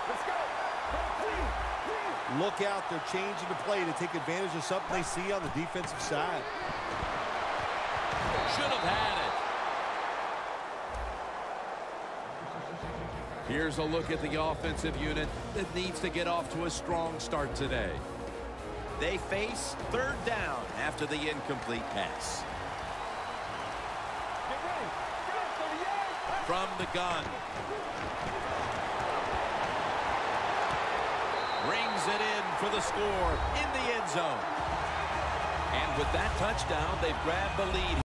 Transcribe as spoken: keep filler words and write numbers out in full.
Look out, they're changing the play to take advantage of something they see on the defensive side. Should have had it. Here's a look at the offensive unit that needs to get off to a strong start today. They face third down after the incomplete pass. From the gun. Brings it in for the score in the end zone. And with that touchdown, they've grabbed the lead.